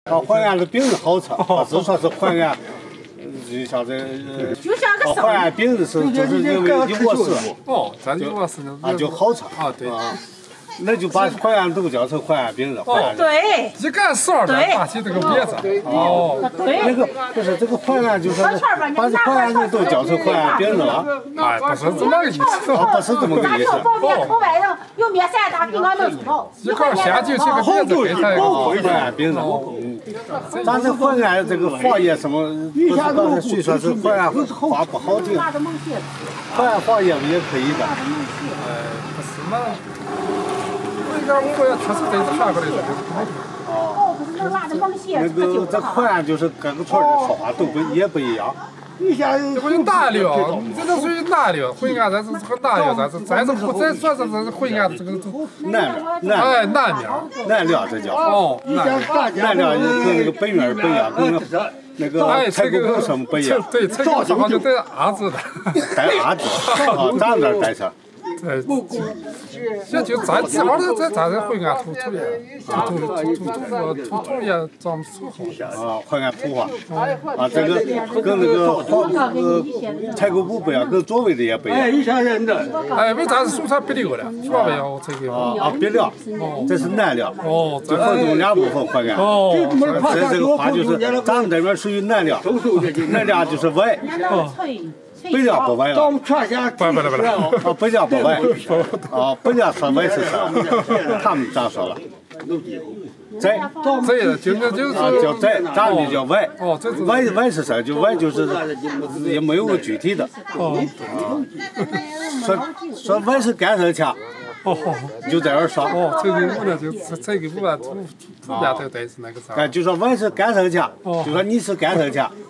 淮安的饼子好吃，不是说是淮安，就像这淮安饼子是就是因为一窝是哦，咱一窝是啊就好吃啊，对啊。 那就把淮安都叫成淮安饼子。 哦， 对， 一干勺的把起这个别字。哦， 那个不是这个淮安，就是把这淮安人都叫成淮安饼子了。 哎，不是这么个意思。 不是这么个意思。 口外人有面线打饼干能出头。 一块先就这个别字给他一个淮安饼子。咱这淮安这个方言什么，不是刚才谁说是淮安话不好听？淮安方言也可以的。 不是嘛？ 我也确实对这传过来的。 哦，不是那辣的猛些。 那个这淮安就是各个村的说话都也不一样。 这不是南料，这都属于南料。淮安咱是和南料，咱算是淮安的这个南料这叫。 哦， 南料跟那个北面不一样，跟那个采购部什么不一样。 对，采购好像带阿字的。 带阿字，啊，咱这带上。 这就咱正好咱这淮安土也咱们说好啊，淮安土话啊，这个跟那个采购部不一样，跟座位的也不一样。 哎，为啥是蔬菜别料的？座位要这个啊，别料，这是南料。 哦， 这分中两部分淮安。 哦， 这个话就是咱们这边属于南料，南料就是歪。北料不歪了， 不， 啊，北料不歪，啊，北料说歪是啥？他们咋说了？窄， 就是叫窄，咱们叫歪。 哦，这是歪是啥？就歪就是也没有个具体的。 哦， 说歪是干涉腔。 哦， 就在这儿说。 哦，这个我呢就这个我土边头带是那个啥。 哎，就说我是干涉腔，就说你是干涉腔，